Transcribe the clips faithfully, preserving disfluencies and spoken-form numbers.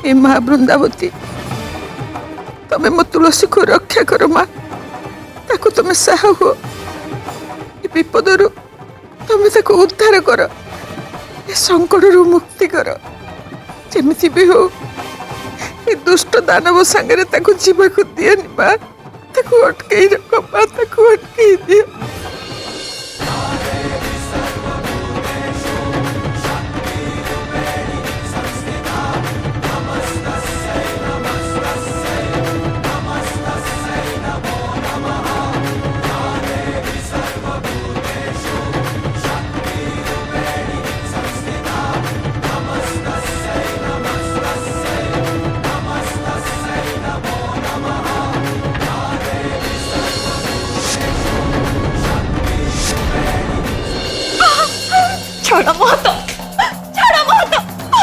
ए माँ वृंदावती तमें मो तुलसी को रक्षा करो माँ ताको तुम्हें साह हो विपदरू तुम्हें ताको उद्धार कर ए संकट रु मुक्ति कर जेमिति भी हो ए दुष्ट दानव सांगरे ताको जीवा को दियनि माँ ताको अटकई रख माँ ताको अटकई दियो। छोड़ो महतो छोड़ो महतो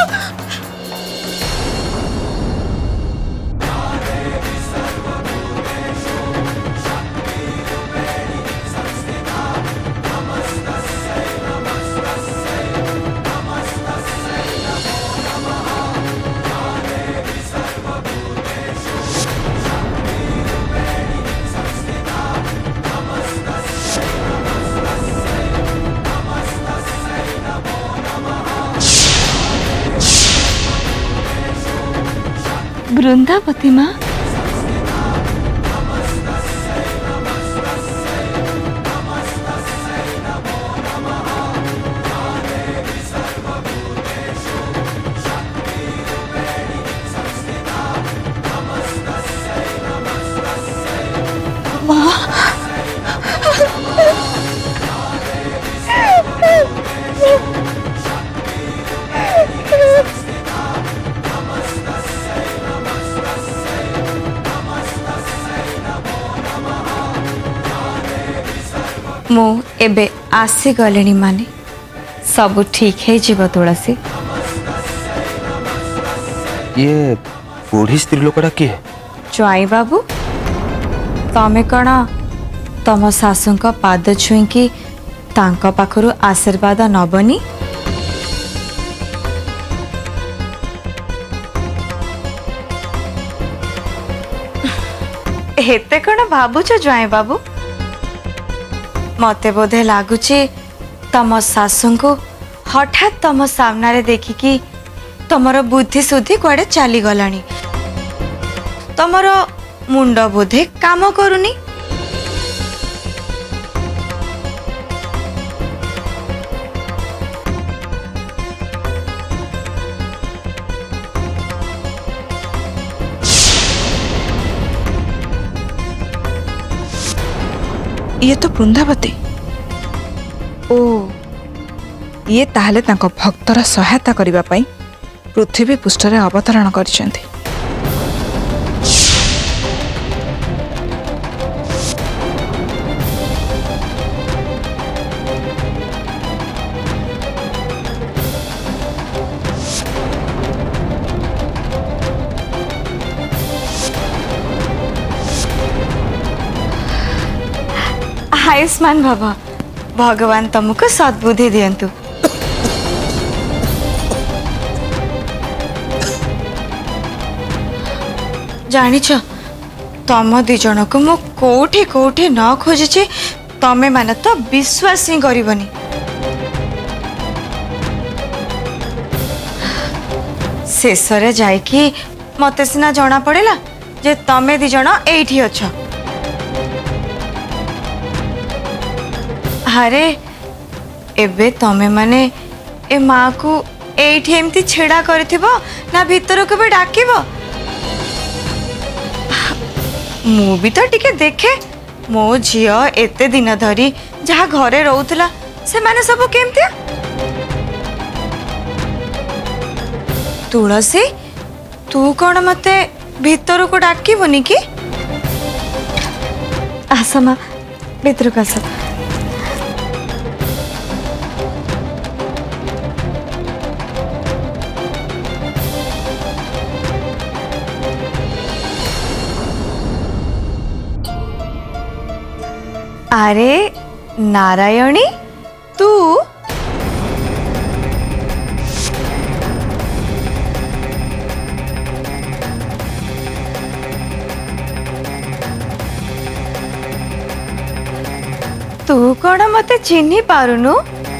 वृंदावती माँ मु एबे आसी गलेनी माने सब ठीक है जीव तुलसी। ये बूढ़ी स्त्री लोकटा किए ज्वाई बाबू तमें कौन तम सासू पाद छुईकी तांको पाखरु आशीर्वाद नबनी हेते कौन भावुच ज्वाई बाबू मते बोधे लगुच तम सासू को हठात तम सामने देखिकी तमर बुद्धि सुद्धि कुआडे चली गलानी तमर मुंड बोधे काम करूनी। ये तो वृंदावती ओ ये ताहले तांको भक्तर सहायता करिबा पई पृथ्वी पृष्ठरे अवतरण करिसेंती। आयुष्मान भव भगवान तुमको सद्बुद्धि दियंतु। जानिछ तम दी जन को मु कोठी कोठी न खोजिछि तमे माने तो विश्वास ही करिवनी। शेषरे जाइकी मते सिना जना पड़ेला जे तमे दी जन एठी अछ। अरे एबे तमे माने ए माँ को एठी एमती छेड़ा करथिबो ना भीतर को भी डाकिबो मु भी तो टिके देखे मो झियो एते दिन धरी जहा घरे रहउतला से माने सब केमती तुलसी तू कौन मते भीतर को डाकिबोनी कि आसमा भीतर का सब अरे नारायणी तू तू कौन मते चिन्ही पारुनु?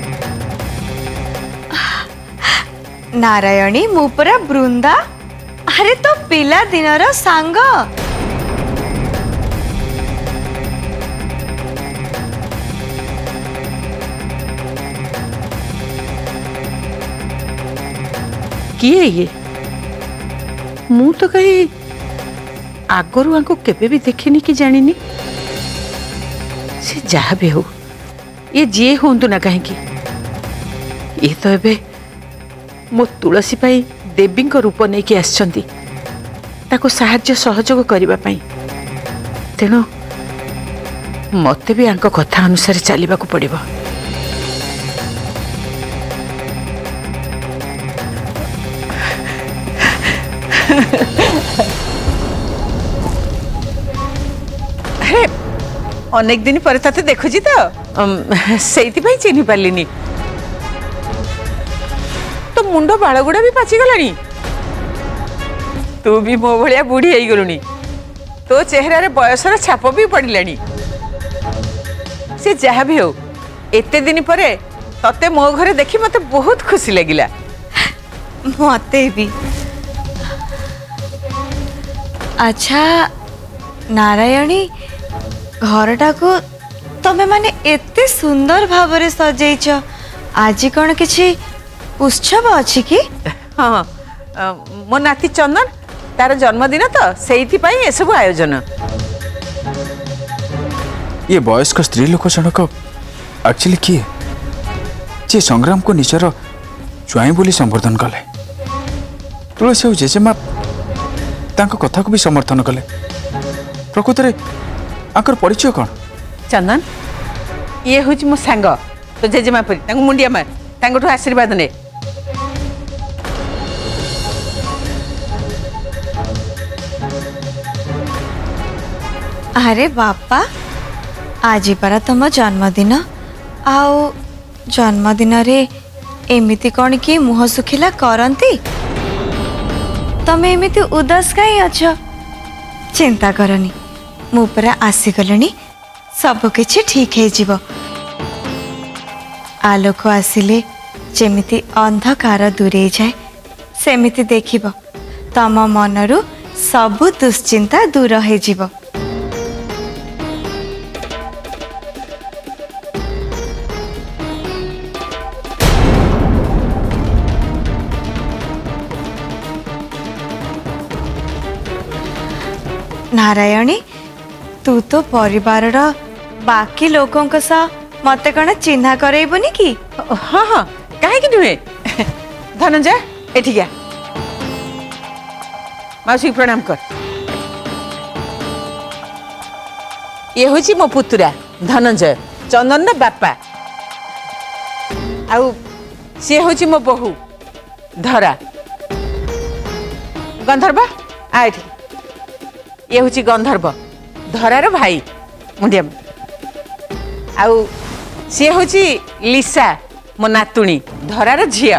नारायणी मु पुरा बृंदा। अरे तो पिला दिनर सांग। किए ये मु तो कहीं आगरू आंको केबे भी देखिनी कि जानिनी। से जहाँ भी हो ये जी हूँ ना कहीं ये तो एबे मो तुलसी पाई देवी रूप नहीं कि आसछंती ताको साहाय्य सहयोग करबा पाई। तेणु मते भी आंको कथा अनुसार चलवा को पड़िबो। अरे अनेक दिन पर तते देखुची तो सेइति भाई चिन्ही पालिनी। तो मुंडो बाल गुड़ा भी पाची गलानी। तू भी मो भलिया बुढ़ी हो गलुनी। तो चेहरा रे बयसर छाप भी पड़िलानी। से जहाँ भी हो एते दिन पर तते मो घरे देखी मते बहुत खुशी लगिला। मते भी। अच्छा नारायणी घरटा को तमे माने एते सुंदर भावरे सजेइछ। आज कौन किछि उत्सव अछि कि? हाँ मो नाती चंदन तार जन्मदिन तो सेइथि पई ए सब आयोजन। ये वयस्क स्त्री लोक जनक एक्चुअली किए जे संग्राम को निजर ज्वाई बोली संबोधन कले। तुलसी और जेजेमा तांको कथा को भी समर्थन कले। प्रकृत रे आकर परिचय कौन? चंदन ये हूँ मो सांग तो जेजेमा परी तांको मुंडिया मार तांको आशीर्वाद ने। अरे बापा आज परा तुम जन्मदिन आओ जन्मदिन रे एमिति कौन कि मुह सुखिला करती? तमे एमिति उदास कहीं अछ? चिंता करनी मु परा आसीगलनी सब किछि ठीक है जीव। आलोक आसिले जेमिति अंधकार दूरे जाए सेमिति देखिब तम मनरु सबु दुश्चिंता दूर है जीव। नारायणी तू तो परिवार बाकी लोकों के साथ मते कण चिन्हा करैबनी कि? हाँ हाँ काहे कि नुहे। धनंजय एठी गया मासी प्रणाम कर। ये होची मो पुतुरा धनंजय चंदन ना बापा। आउ से होची मो बहु धरा गंधर्व। आ एठी ये हूँ गंधर्व धरार भाई मुंडिया। आउ सी हूँ लिसा मो नातुणी धरार झिया।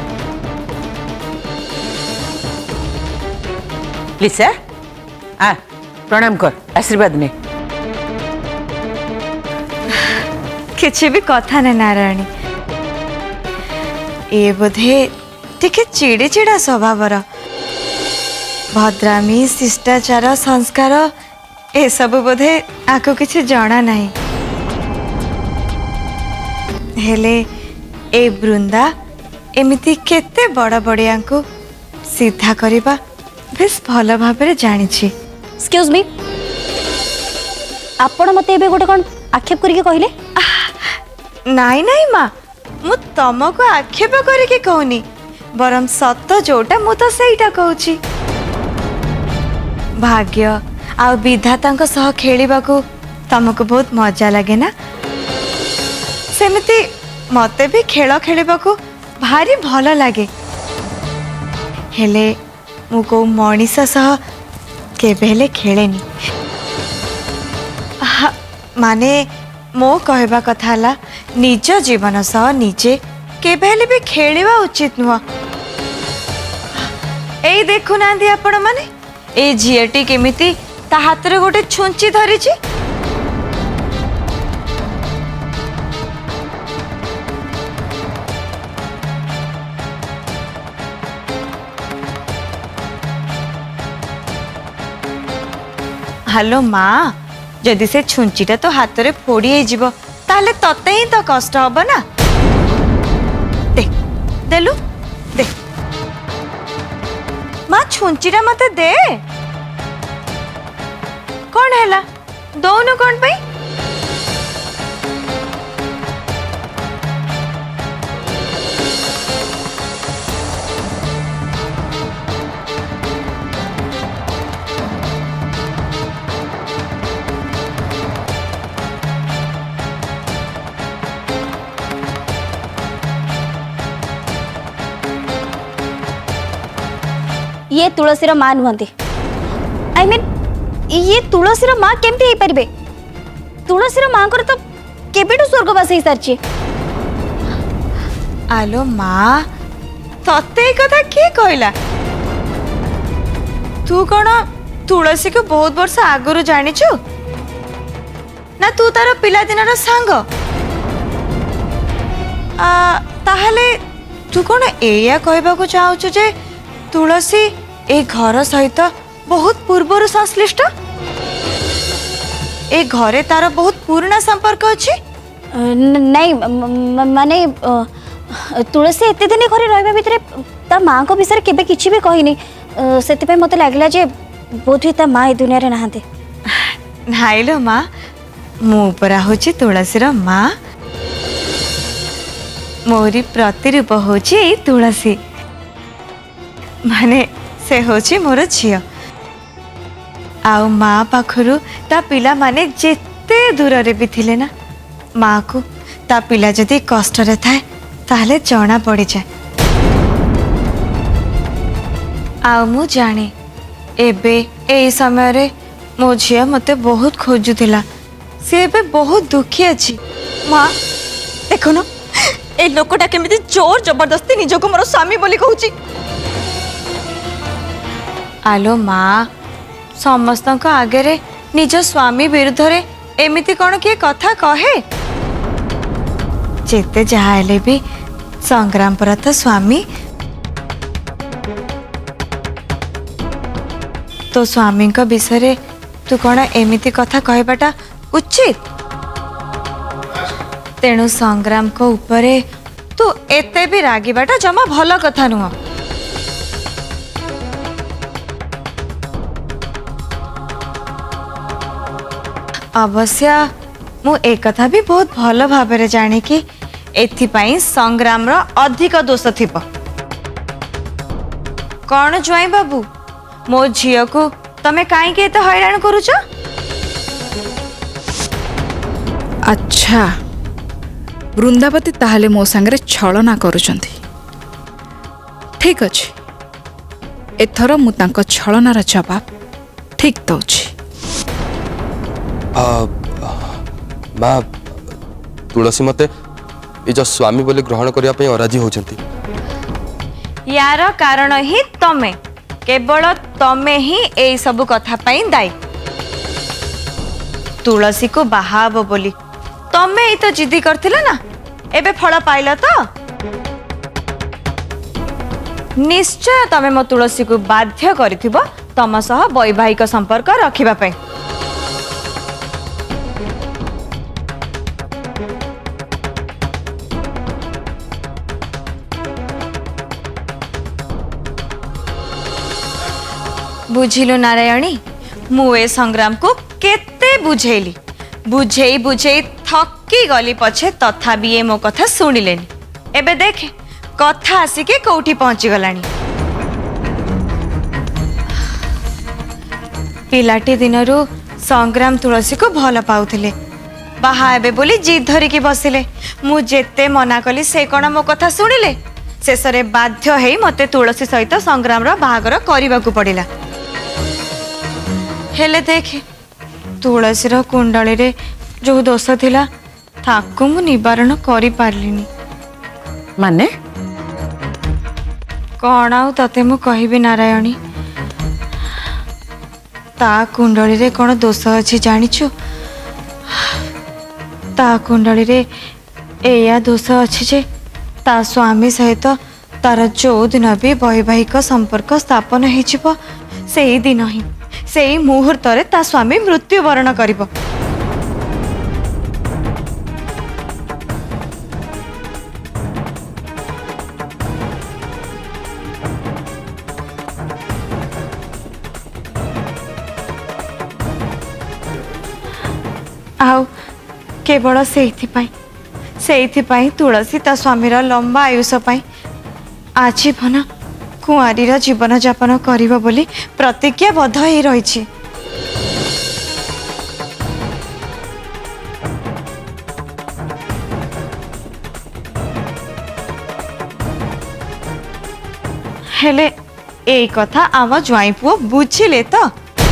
लिसा आ प्रणाम कर आशीर्वाद ने। किछि भी कथा ने नारायणी ए बोधे टिके चिड़ी चिड़ा स्वभावर भद्रामी शिष्टाचार संस्कार ए सब बोधे आको किछि जाना नहीं। हेले ए बृंदा एमिति केते बड़ा बड़िया को सीधा करिबा बेस भल भाबरे जानि छी। एक्सक्यूज मी आपण मते एबे गोटे कोन आक्षेप करिके कहिले? नाई नाई माँ मु तुमको आक्षेप करिके कहूनी बरम सत जोटा मु तो सेटा कहूची। भाग्य आ विधाता सह खेलिबा को तुमको बहुत मजा लगे ना? सेमिति मते भी खेल खेलिबा को भारी भल लगे। हेले मु को मनीष सह केबे हेले खेलेनी। माने मो कहबा कथा हला निज जीवन सह निजे केबे हेले भी खेलिबा उचित नुह। एई देखु नांदी आपण माने ए झीटी केमिति ता हाथ रे गोटे छुंची धरी छी। हेलो माँ जदि से छुंचीटा तो हाथ में फोड़ी जीव ताले तते ही तो कष्ट हम ना दे देलु दे माँ छुंचीटा मते दे कौन है दौनु कौन पाई ये तुलसीर माँ नुहति आई मीन ये तुलसीर माँ केमती हो पारे तुलसीर माँ को तो केबेठू स्वर्गवास हो सारी आलो माँ तते कथा किए कहला तू कौन तुलसी को बहुत वर्ष आगुरी जानिछु ना तू तार पिलादिनर सांग ताहले तू कौन एया कहबा को चाहछु जे तुलसी ए घर सहित बहुत पूर्वर संश्लिष्ट ए घरे तार बहुत पुराना संपर्क अच्छी नहीं माने तुलसी एते दिन घरे रहबा भितरे ता माँ को विषय केबे किछि भी कहिनी सेति मते लागला जे बोध ता माँ ए दुनिया रे नहाते नाइलो माँ मु परा होची तुलसीर माँ मोरी प्रतिरूप होची तुलसी माने से होची मोर झियो आउ माँ पाखरु ता पिला माने जेते दूर रे भी थिले ना माँ को ता पिला जदि कष्ट रे थाए ताहले जना पड़ी जाए आउ मु जाने एबे ए समय रे मो झिया मते बहुत खोजुथिला से एबे बहुत दुखी अछि माँ देखो ना ए लोकटा केमिति जोर जबरदस्ती निजको मोर स्वामी बोली कहूची आलो माँ समस्त आगे निज स्वामी विरुद्ध रे एमिति कौन किए कथा कहे जेते जहाँ भी संग्राम पर तो स्वामी तो स्वामी का विषय तू कौन एमिति कथा कहबाटा उचित तेणु संग्राम को ऊपरे तू एते भी रागिबाटा जमा भल कथा नुह अवश्य मु एक कथा भी बहुत भल भाव जाने कि एथिपाई संग्राम रो अधिक दोष थिब कौन ज्वाई बाबू मो झियो को तमे काई के तो हैरान करूछ अच्छा वृंदावती ताहले मो संगे छलना करुचंती ठीक अच्छे एथर मु तांको छलनार जवाब ठीक दउछि माँ तुलसी मते ये जो स्वामी बोले ग्रहण करने पे अराजी होचंती यार कारण ही तमे केवल तमे ही ए सब कथा पाई दायी तुलसी को बाहाब बोली तमे ही तो जिद्दी करथिला ना एबे फल पाइला तो निश्चय तमे मो तुलसी को बाध्य करिथिबो तम सह वैवाहिक संपर्क रखिबा पई बुझिलु नारायणी मु ए संग्राम को केते बुझेली बुझेई बुझेई थकी गली पछे तथा भी ए मो कथा सुनिलेनी एबे देखे कथा आसिके कोठी पहुंची गलानी पिलाटी दिनरू संग्राम तुलसी को भल पाउथिले बाहा एबे बोली जिद धरिकी बसिले मु जेते मना कली से कोन मो कथा सुनिले शेषरे बाध्य हेई मते तुलसी सहित संग्राम रो बाहागर करिबाकू पड़िला हेले देखे तुलसी रो कुंडली रे जो दोष थिला ताकू मु निवारण करि पारलिनी माने कौन आउ तते मु कहिबी नारायणी ता कुंडली रे कौन दोष अछि जानिछु ता कुंडली रे एया दोष अछि जे ता स्वामी सहित तार जो दिन भी वैवाहिक संपर्क स्थापन हो से दिन ही सेई मुहूर्तरे ता स्वामी मृत्युवरण करिब। आउ केवल से तुलसी ता स्वामीर लंबा आयुष पाई आजीवन कुआरीर जीवन यापन करिब बोली प्रतिज्ञाबद्ध हो रही। हेले ए कथा आम ज्वाई पुओ बुझिले तो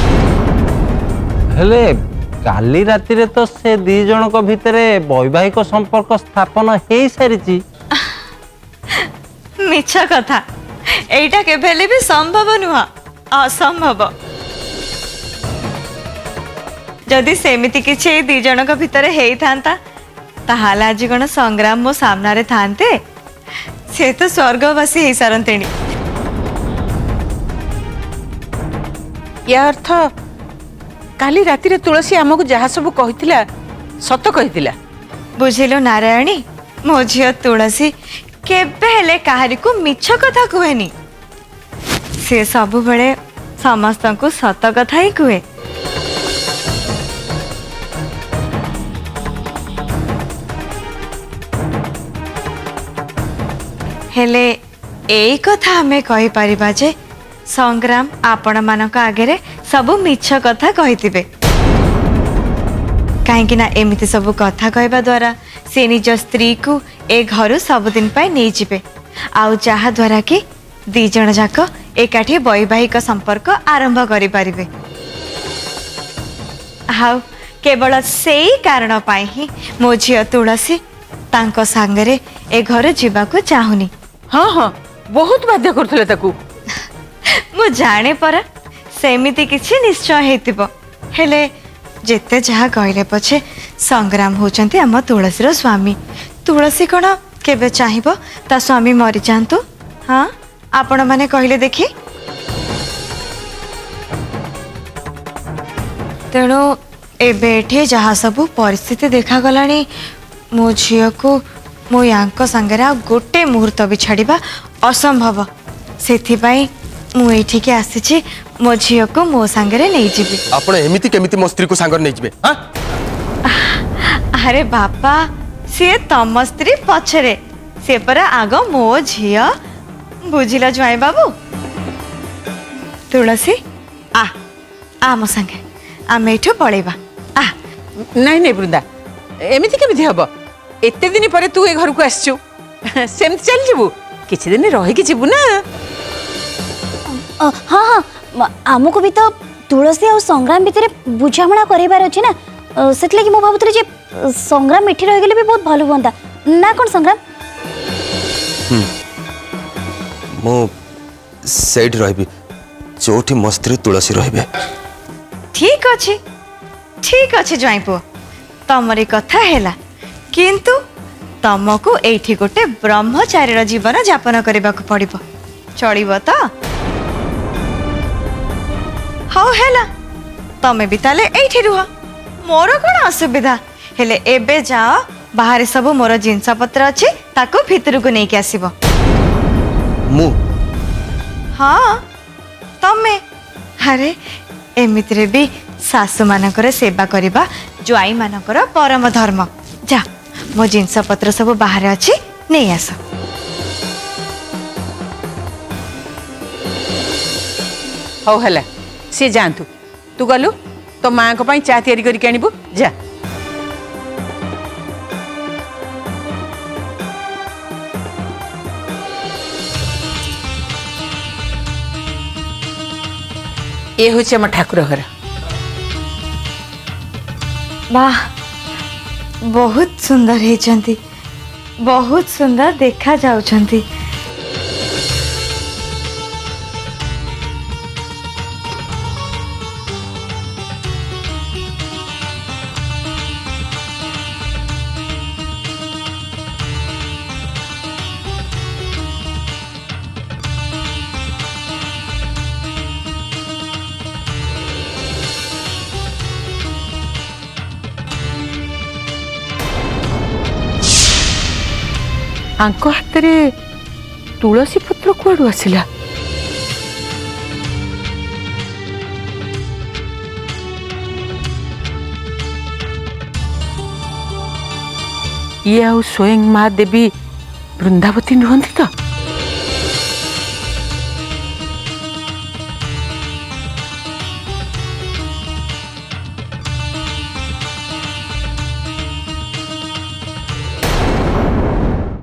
हेले काली राति रे तो से दी जन को भितरे वैवाहिक संपर्क स्थापन हो सारी। मिछ कथा एटा केबेले भी संभव नुह असंभव। जदि सेमिति किछि दी जन को भितरे हेई थांता ताहाले आज कोन संग्राम मो सामना रे थांते से तो स्वर्गवासी हेई सारंतेणी। या अर्थ काली राति रे तुलसी आमको जहा सब कहितिला सत कहितिला। बुझिलो नारायणी मो झियो तुलसी केबे हेले काहारी को मिछ कथा कुहेनी से सब बेले समस्त को सत कथा ही कुहे। हेले एई कथा हमें कहि परिबा जे संग्राम आपण मानक आगे सबु मिछ कथा कहिथिबे कहीं ना एमिति सबु कथा कहबा द्वारा से निज स्त्री को ए घर सबुदिन पाई नहीं जिबे आउ जहा द्वारा कि दी जण जाक एकाठी वैवाहिक संपर्क आरंभ करि परिबे। आउ केवल सेई कारण पाई ही मो झियो तुलसी तांको सांगरे ए घर जीवाको चाहुनी। हाँ हाँ बहुत बाध्य करथले ताकू मु जाने परा सेमिति किछि निश्चय हेतिबो हेले जेते जहा कहले पछे संग्राम होचंती आम तुलसीर स्वामी। तुलसी कण केबे चाहिबो ता स्वामी मरि जांतु। हाँ आपण माने कहले देखी तेणु एबे एठे जहा सबु परिस्थिति देखा गलानी मो झियो को मो यांको संगरे आ गोटे मुहूर्त भी छाड़िबा असंभव। सेथिबाई मु एठी के आसीछि मो झियो को मो संगरे नै जिबि। आपण एमिति केमिति मो स्त्री को संगर नै जिबे? हां अरे बापा से तम स्त्री पछरे से परा आग मो झियो बुझिला ज्वाई बाबू। तुलसी आ आ मो संगे आमे एठो पळेबा आ। नहीं नहीं बृंदा एमिति केमिति हबो एते दिन परे तू ए घर को आछू सेमति चल जिबू किछि दिन रहि कि जिबू ना। हाँ हाँ आमको भी तो तुलसी और संग्राम भितर बुझामणा करार अच्छे ना से मुझे भावुली जे संग्राम एठी रही गले भी बहुत भल हुआ ना कौन संग्राम? मो सेठ रही जोठी मो स्त्री तुलसी रही। ठीक अच्छे ठीक अच्छे ज्वाई पुओ तमरी कथा हैला किंतु तुमको एठी गोटे ब्रह्मचारी जीवन यापन करने को पड़िबो चलिबो तो? हाँ हैला तमे भी ताले एठी रुह मोर कौन असुविधा हेले एबे जाओ बाहर सब मोर जिनस पत्र अच्छी ताको भितर को नहीं आसब। मु हाँ तमे अरे एमितिरे भी सासु मानकर सेवा करबा ज्वाई मानकर परम धर्म। जा मो जिनस पत्र सब बाहर अच्छी नहीं आस। हौ हैला सी जानतु तू गलु तो माँ को पाई चा तैयारी करके आनिबु जा। ये होचे हम ठाकुर घर। वाह बहुत सुंदर हेचंती बहुत सुंदर देखा जाउछंती। आंक हाथ में तुलसी पत्र कुआड़ू आसिला? ये आउ स्वयं माँ देवी वृंदावती नुहंती तो?